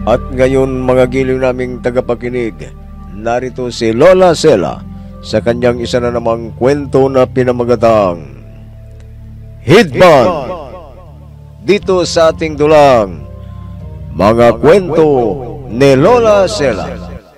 At ngayon mga giliw naming tagapakinig, narito si Lola Sela sa kanyang isa na namang kwento na pinamagatang Hidban, dito sa ating dulang Mga Kwento ni Lola Sela.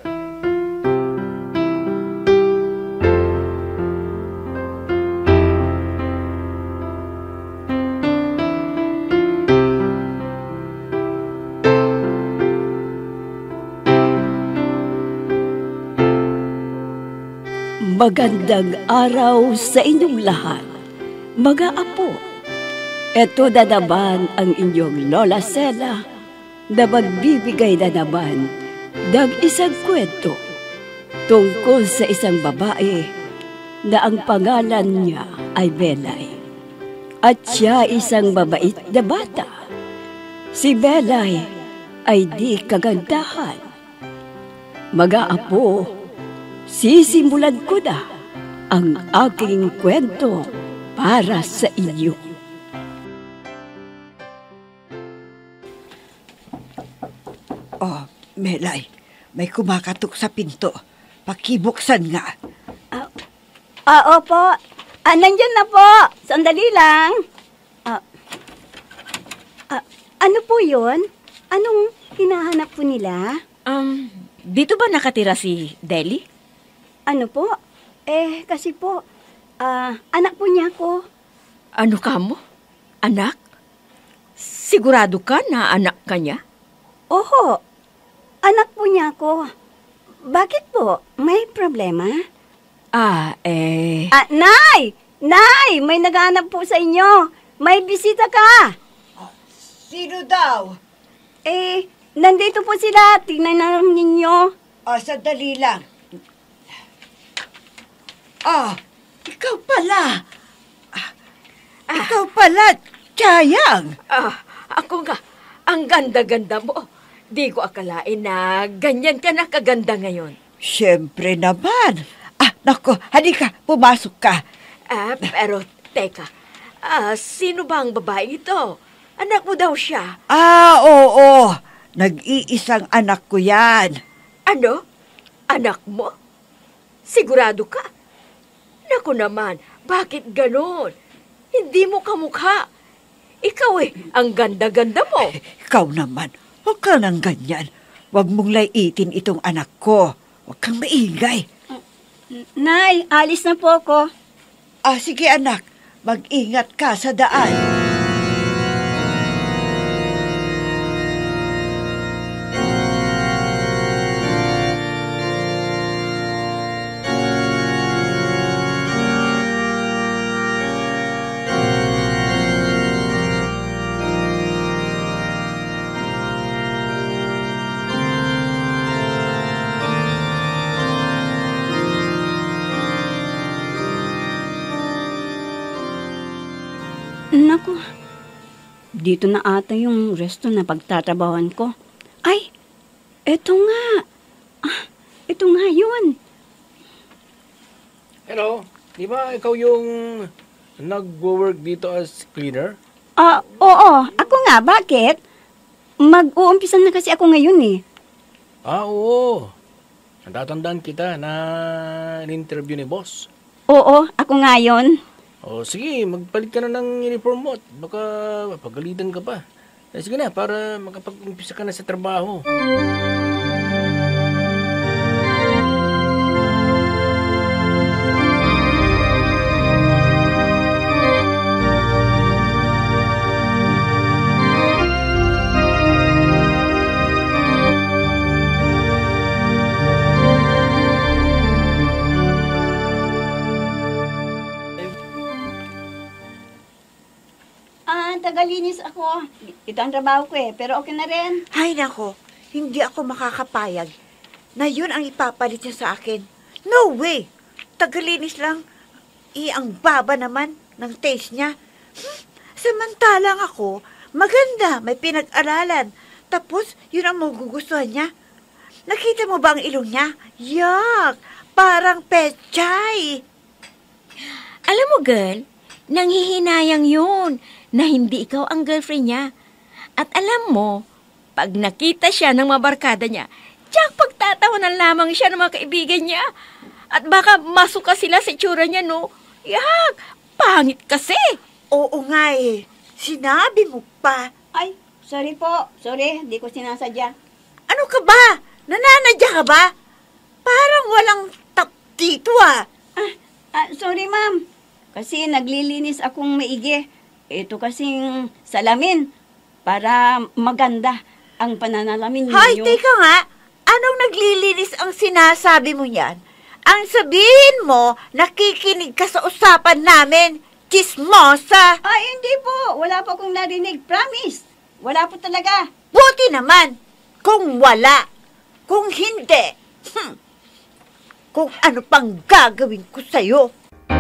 Magandang araw sa inyong lahat, mga apo. Ito na naman ang inyong Lola Sela na magbibigay na naman ng isang kwento tungkol sa isang babae na ang pangalan niya ay Belay. At siya isang mabait na bata. Si Belay ay di kagandahan. Mga apo, sisimulan ko na ang aking kwento para sa inyo. Oh, Melay, may kumakatok sa pinto. Pakibuksan nga. Opo. Nandyan na po. Sandali lang. Ano po yun? Anong hinahanap po nila? Dito ba nakatira si Deli? Ano po? Kasi po, anak po niya ko. Ano ka mo? Anak? Sigurado ka na anak ka niya? Oho, anak po niya ko. Bakit po? May problema? Nay! Nay! May naghahanap po sa inyo. May bisita ka. Sino daw? Nandito po sila. Tingnan na lang ninyo. Sandali lang. Ikaw pala. Ikaw pala, Chayang. Ako nga. Ang ganda-ganda mo. Di ko akalain na ganyan ka na kaganda ngayon. Siyempre naman. Naku, halika, pumasok ka. Pero teka. Sino ba ang babae ito? Anak mo daw siya. Oo. Nag-iisang anak ko yan. Ano? Anak mo? Sigurado ka? Naku naman, bakit ganon? Hindi mo kamukha. Ikaw ang ganda-ganda mo. Ikaw naman, huwag ka nang ganyan. Huwag mong laitin itong anak ko. Huwag kang maingay. Nay, alis na po ako. Sige anak, mag-ingat ka sa daan. Naku, dito na ata yung resto na pagtatrabawan ko. Ay, eto nga. Ito nga yun. Hello, di ba ikaw yung nag-work dito as cleaner? Oo. Ako nga, bakit? Mag-uumpisa na kasi ako ngayon eh. Oo. Natatandaan kita na in-interview ni boss. Oo, ako nga yun. Sige, magpalit ka na ng uniform mo at baka pagalitan ka pa. Sige na, para makapag-umpisa ka na sa trabaho. Tagalinis ako. Ito ang trabaho ko pero okay na rin. Ay nako, hindi ako makakapayag na yun ang ipapalit niya sa akin. No way! Tagalinis lang. Ang baba naman ng taste niya. Samantalang ako, maganda, may pinag-aralan. Tapos, yun ang magugustuhan niya. Nakita mo ba ang ilong niya? Yuck! Parang pechay. Alam mo, girl, nanghihinayang yun na hindi ikaw ang girlfriend niya. At alam mo, Pag nakita siya ng mga barkada niya, tiyak pagtatawanan lamang siya ng mga kaibigan niya. At baka masuka sila sa itsura niya, no? Yak, pangit kasi. Oo nga eh. Sinabi mo pa. Ay, sorry po. Sorry, di ko sinasadya. Ano ka ba? Nananadya ka ba? Parang walang tap dito ah. Sorry, ma'am. Kasi naglilinis akong maigi. Ito kasing salamin para maganda ang pananalamin ninyo. Hay, teka nga. Anong naglilinis ang sinasabi mo yan? Ang sabihin mo, nakikinig ka sa usapan namin. Chismosa. Ay, hindi po. Wala po akong narinig. Promise. Wala po talaga. Buti naman. Kung wala. Kung hindi. Kung ano pang gagawin ko sa'yo.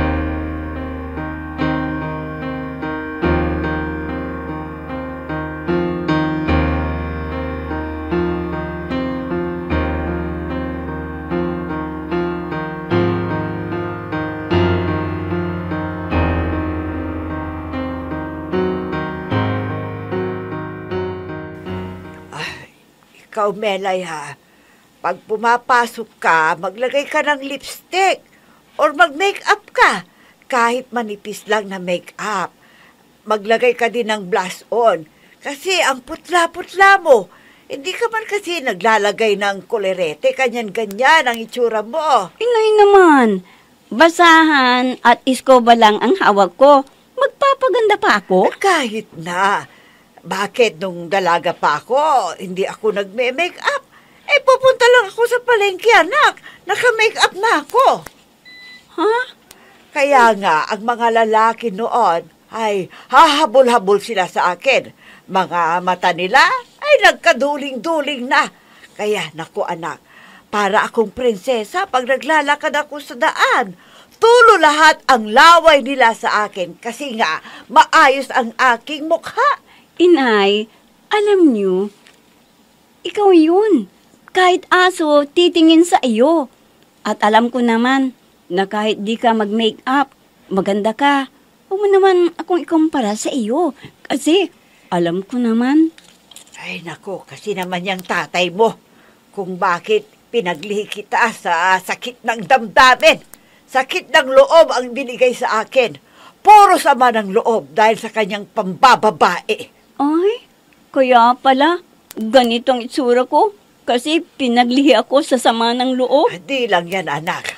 Ikaw, Melay, ha? Pag pumapasok ka, maglagay ka ng lipstick or mag-makeup ka. Kahit manipis lang na makeup. Maglagay ka din ng blush on. Kasi ang putla-putla mo. Hindi ka man kasi naglalagay ng kolerete. Ganyan-ganyan ang itsura mo. Inay naman. Basahan at iskoba lang ang hawak ko. Magpapaganda pa ako? Kahit na. Bakit nung dalaga pa ako, hindi ako nagme-makeup? Pupunta lang ako sa palengke, anak. Naka-makeup na ako. Ha? Kaya nga, ang mga lalaki noon ay hahabol-habol sila sa akin. Mga mata nila ay nagkaduling-duling na. Kaya, naku anak, para akong prinsesa pag naglalakad ako sa daan. Tulo lahat ang laway nila sa akin kasi nga maayos ang aking mukha. Inay, alam niyo, ikaw yun. Kahit aso, titingin sa iyo. At alam ko naman na kahit di ka mag-makeup, maganda ka. Huwag mo naman akong ikumpara sa iyo. Kasi alam ko naman. Ay nako, kasi naman yung tatay mo. Kung bakit pinaglihi kita sa sakit ng damdamin. Sakit ng loob ang binigay sa akin. Puro sama ng loob dahil sa kanyang pambababae. Ay, kaya pala, ganitong itsura ko. Kasi pinaglihi ako sa sama ng loob. Di lang yan, anak.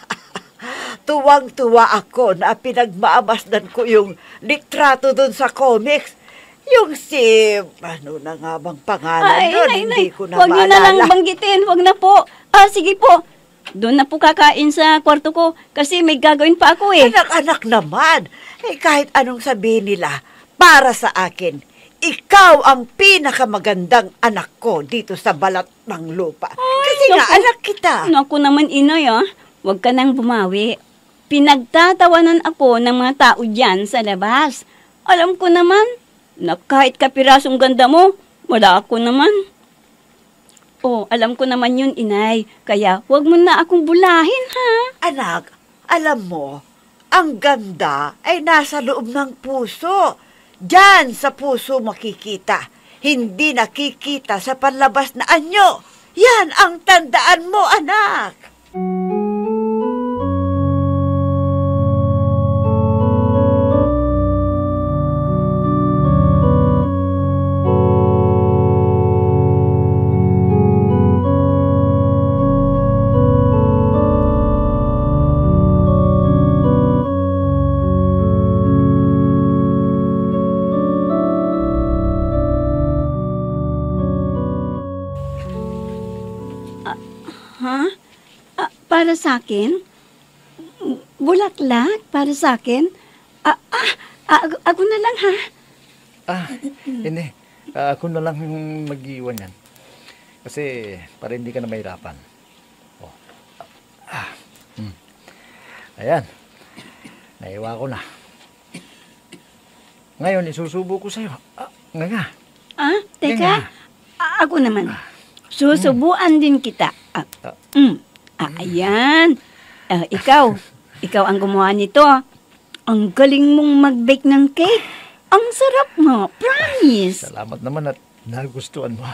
Tuwang-tuwa ako na pinagmaamasdan ko yung litrato dun sa comics. Yung si, ano na nga bang pangalan doon? Hindi ko na huwag niyo na lang maalala. banggitin, huwag na po. Sige po, doon na po kakain sa kwarto ko kasi may gagawin pa ako eh. Anak-anak naman. Kahit anong sabihin nila, para sa akin, ikaw ang pinakamagandang anak ko dito sa balat ng lupa. Kasi nga, naku. anak kita. Naku naman, inay huwag ka nang bumawi. Pinagtatawanan ako ng mga tao dyan sa labas. Alam ko naman na kahit kapirasong ganda mo, wala ako naman. Alam ko naman yun, inay. Kaya huwag mo na akong bulahin, ha? Anak, alam mo, ang ganda ay nasa loob ng puso. Diyan sa puso makikita. Hindi nakikita sa panlabas na anyo. Yan ang tandaan mo, anak. Ha? Para sa akin? Bulaklak? Para sa akin? Ako na lang, ha? Hindi. Ako na lang mag-iwan yan. Kasi para hindi ka na mahirapan. Ayan. Naiwa ko na. Ngayon, isusubo ko sa'yo. Nga. Teka. Ako naman. Susubuan din kita. Ayan. Ikaw ang gumawa nito. Ang galing mong mag-bake ng cake. Ang sarap mo. Promise. Salamat naman at nagustuhan mo.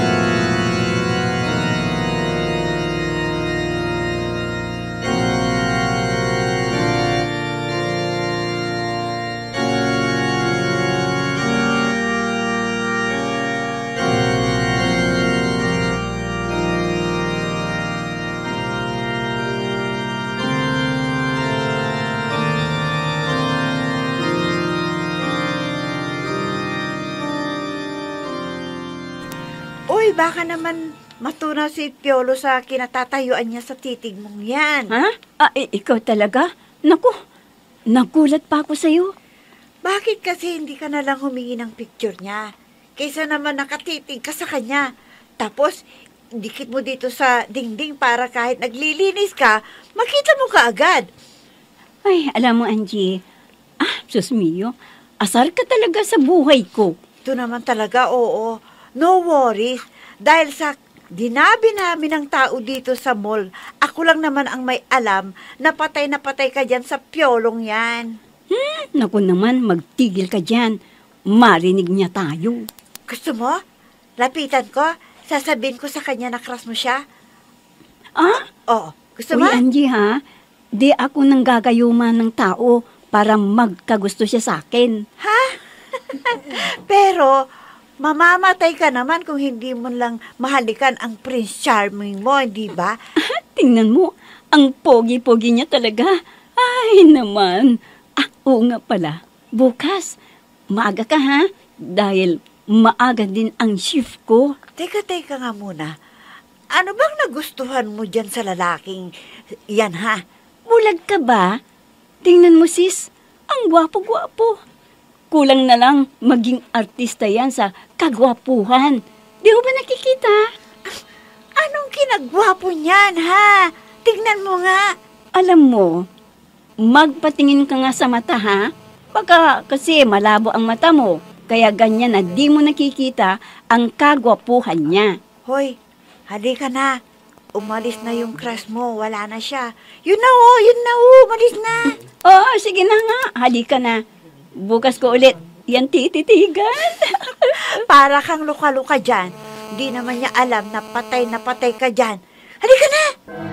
Uy, baka naman matunaw si Piolo sa kinatatayuan niya sa titig mong yan. Ha? Ikaw talaga? Naku, nagulat pa ako sa'yo. Bakit kasi hindi ka na lang humingi ng picture niya? Kaysa naman nakatitig ka sa kanya. Tapos, dikit mo dito sa dingding para kahit naglilinis ka, makita mo ka agad. Ay, alam mo, Angie, sus mio, asar ka talaga sa buhay ko. Ito naman talaga, oo. No worries. Dahil sa dinabi namin ng tao dito sa mall, ako lang naman ang may alam na patay ka dyan sa Piolong yan. Naku naman, magtigil ka dyan. Marinig niya tayo. Gusto mo? Lapitan ko. Sasabihin ko sa kanya na crush mo siya. Oo. Gusto mo? Uy, Angie, ha? Di ako nang gagayuman ng tao para magkagusto siya sa akin. Ha? Pero, mamamatay ka naman kung hindi mo lang mahalikan ang Prince Charming mo, di ba? Tingnan mo, ang pogi-pogi niya talaga. Ay, naman. Oo nga pala. Bukas, maaga ka ha? Dahil maaga din ang shift ko. Teka nga muna. Ano bang nagustuhan mo dyan sa lalaking yan, ha? Bulag ka ba? Tingnan mo sis, ang gwapo-gwapo. Kulang na lang maging artista yan sa kagwapuhan. Di mo ba nakikita? Anong kinagwapo niyan, ha? Tingnan mo nga. Alam mo, magpatingin ka nga sa mata, ha? Baka kasi malabo ang mata mo, kaya ganyan na di mo nakikita ang kagwapuhan niya. Hoy, halika na. Umalis na yung crush mo, wala na siya. Yun na, umalis na. Oo, sige na nga, halika na. Bukas ko ulit, yan tititigan. Para kang luka-luka dyan. Di naman niya alam na patay ka dyan. Halika na!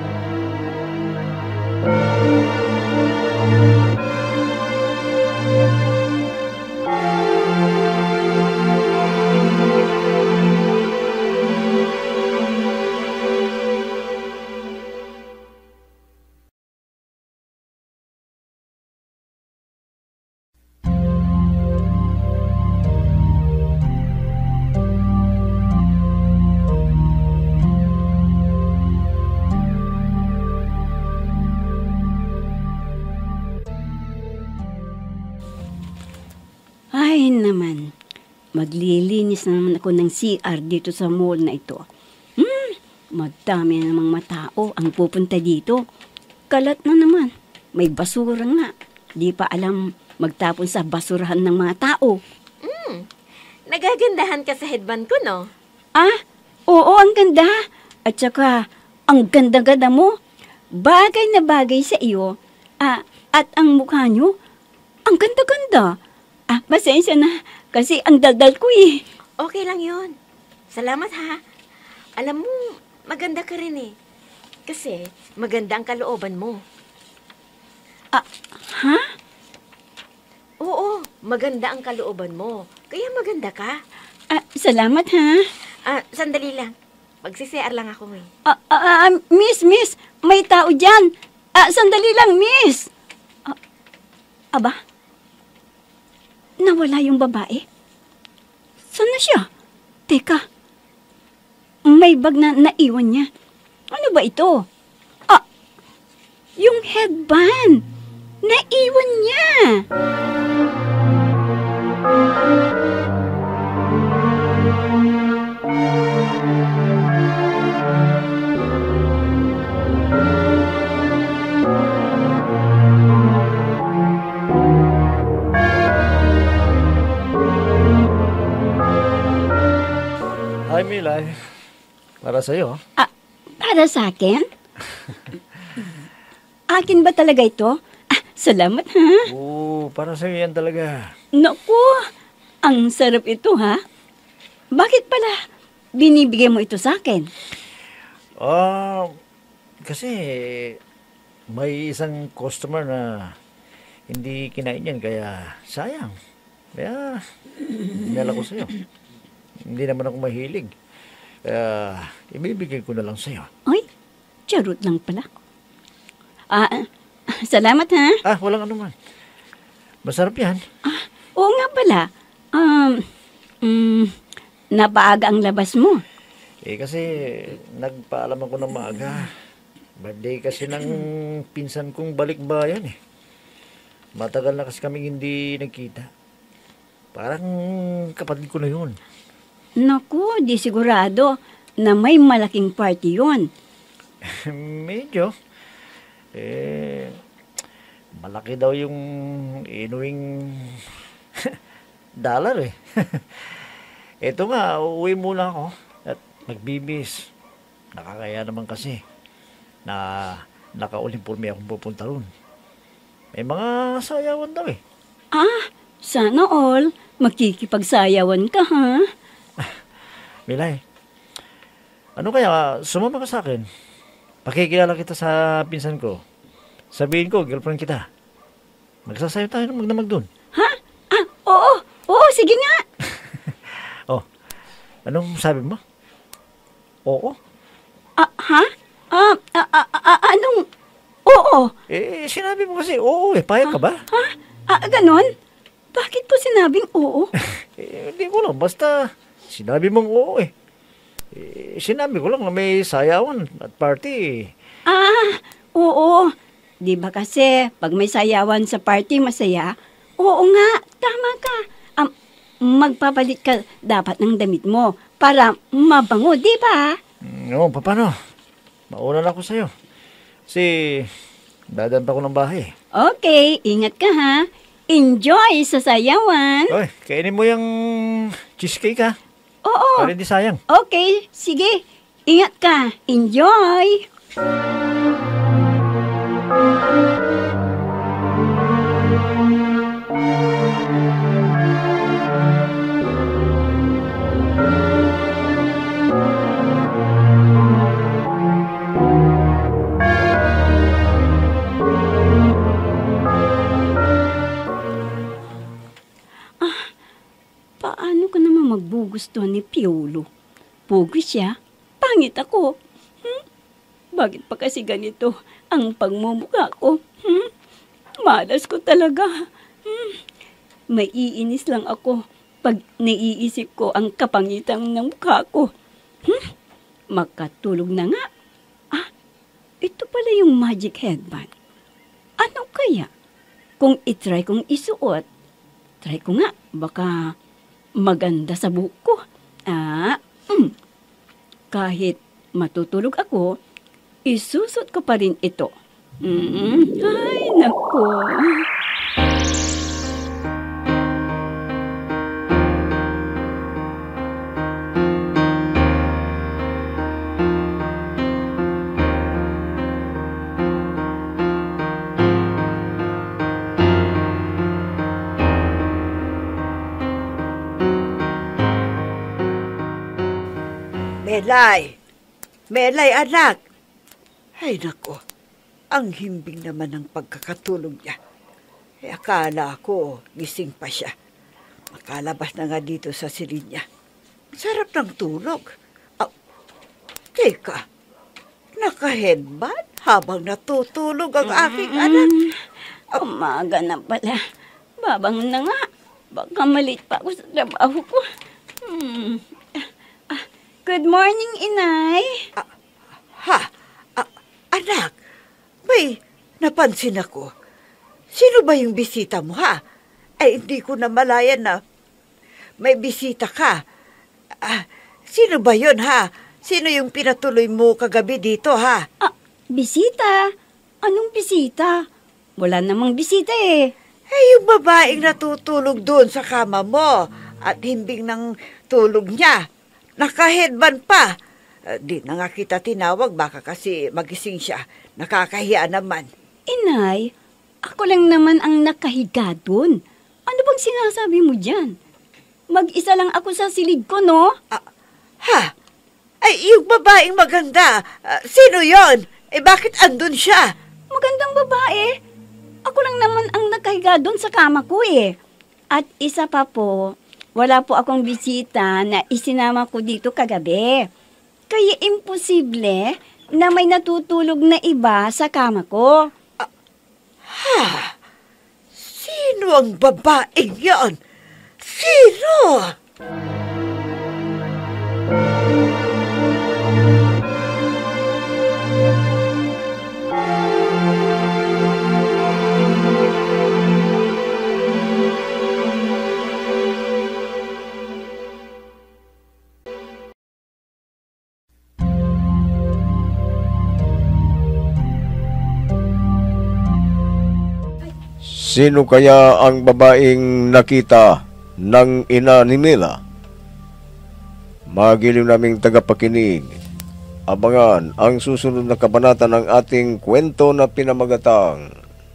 Ay naman, maglilinis na naman ako ng CR dito sa mall na ito. Madami na namang matao ang pupunta dito. Kalat na naman, may basura nga. Di pa alam magtapon sa basurahan ng mga tao. Nagagandahan ka sa headband ko, no? Oo, ang ganda. At saka, ang ganda-ganda mo. Bagay na bagay sa iyo. At ang mukha nyo, ang ganda-ganda. Pasensya na, kasi ang daldal ko eh. Okay lang yun. Salamat, ha? Alam mo, maganda ka rin eh. Kasi maganda ang kalooban mo. Ha? Oo, maganda ang kalooban mo. Kaya maganda ka. Salamat ha. Sandali lang. Magsi-CR lang ako eh. Miss, may tao dyan. Sandali lang, miss. Aba? Nawala yung babae? Saan na siya? Teka, may bag na naiwan niya. Ano ba ito? Yung headband. Naiwan niya. Hi, Milay. Para sa'yo. Para sa akin? Akin ba talaga ito? Salamat ha. Oo, para sa'yo yan talaga. Naku, ang sarap ito ha. bakit pala binibigay mo ito sa akin? Kasi may isang customer na hindi kinain yan, kaya sayang. Kaya, dinala ko sa'yo. Hindi naman ako mahilig. Kaya, ibibigay ko na lang sa'yo. Ay, charot lang pala. Salamat ha. Walang anuman. Masarap yan. Oo nga pala. Napaaga ang labas mo. Kasi, nagpaalam ako ng maaga. Birthday kasi ng pinsan kong balikbayan eh. Matagal na kasi kaming hindi nagkita. Parang kapatid ko na yun. Naku, di sigurado na may malaking party yon. Medyo. Malaki daw yung inuwing dollar eh. Ito nga, uuwi muna ako at magbibis. Nakakaya naman kasi na naka-uniforme akong pupunta ron. May mga sayawan daw eh. Sana all makikipagsayawan ka ha. Milay, ano kaya sumama ka sa akin? Pakikilala kita sa pinsan ko. Sabihin ko, girlfriend kita. Magsasayaw tayo ng magdamag dun. Ha? Oo, sige nga. Anong sabi mo? Oo? Ha? Anong oo? Sinabi mo kasi oo eh. Payag ka ba? Ganon? Bakit po sinabing oo? Hindi ko lang. Basta sinabi mong oo eh. Sinabi ko lang na may sayawan at party. Oo. Di ba kasi pag may sayawan sa party masaya? Oo nga, tama ka. Magpapalit ka dapat ng damit mo para mabango, di ba? Oo, paano? Mauna na ako sa'yo. Kasi dadaan pa ako ng bahay. Okay, ingat ka ha. Enjoy sa sayawan. Oy, kainin mo yung cheesecake ha. Oo. Para hindi sayang. Okay, sige. Ingat ka. Enjoy. Paano ka naman magbugustuhan ni Piolo? Pugi siya. Pangit ako. Bakit pa kasi ganito ang pagmumukha ko? Malas ko talaga. Maiinis lang ako pag naiisip ko ang kapangitan ng mukha ko. Makatulog na nga. Ito pala yung magic headband. Ano kaya? Kung itry kong isuot, try ko nga, baka maganda sa buhok ko. Kahit matutulog ako, isusot ko pa rin ito. Ay, naku. Melay anak. Ay nako, ang himbing naman ng pagkakatulog niya. Akala ko gising pa siya. Makalabas na nga dito sa silid niya. Sarap ng tulog. Teka, naka-headband habang natutulog ang aking anak. Umaga na pala. Babang na nga. Baka malit pa ako sa trabaho ko. Good morning, Inay. Anak, may napansin ako. Sino ba yung bisita mo, ha? Ay, hindi ko na malayan na may bisita ka. Sino ba yun, ha? Sino yung pinatuloy mo kagabi dito, ha? Bisita? Anong bisita? Wala namang bisita eh. Yung babaeng natutulog doon sa kama mo at himbing ng tulog niya. Naka-headband pa. Di na nga kita tinawag, baka kasi magising siya. Nakakahiya naman. Inay, ako lang naman ang nakahiga doon. Ano bang sinasabi mo dyan? Mag-isa lang ako sa silid ko, no? Ha? Ay, yung babaeng maganda, sino yon? Bakit andun siya? Magandang babae. Ako lang naman ang nakahiga doon sa kama ko eh. At isa pa po, wala po akong bisita na isinama ko dito kagabi. Kaya imposible na may natutulog na iba sa kama ko. Sino ang babaeng yon? Sino? Sino kaya ang babaeng nakita ng ina ni Mila? Magiliw naming tagapakinig, abangan ang susunod na kabanata ng ating kwento na pinamagatang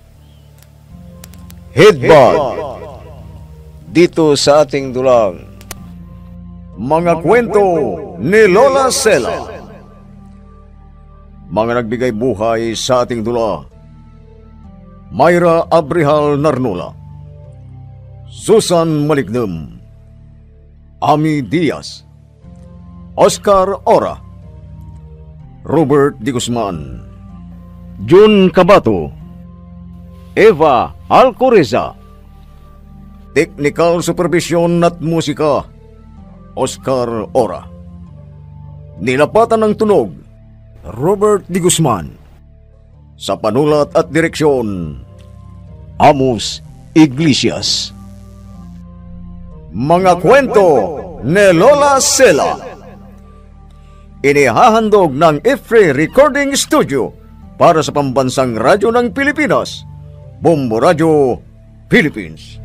Hidbag, dito sa ating dulang Mga Kwento ni Lola Sela. Mga nagbigay buhay sa ating dula: Myra Abrihal Narnula, Susan Malignem, Ami Diaz, Oscar Ora, Robert Di Guzman, Jun Cabato, Eva Alcoreza. Technical Supervision at Musika, Oscar Ora. Nilapatan ng tunog, Robert Di Guzman. Sa panulat at direksyon, Amos Iglesias. Mga Kwento ni Lola Sela. Inihahandog ng IFRE Recording Studio para sa Pambansang Radyo ng Pilipinas, Bombo Radio, Philippines.